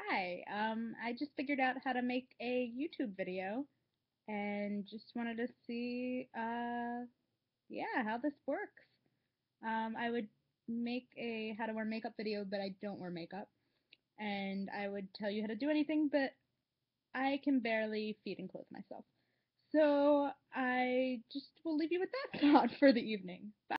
Hi, I just figured out how to make a YouTube video and just wanted to see, yeah, how this works. I would make a how to wear makeup video, but I don't wear makeup, and I would tell you how to do anything, but I can barely feed and clothe myself. So I just will leave you with that thought for the evening. Bye.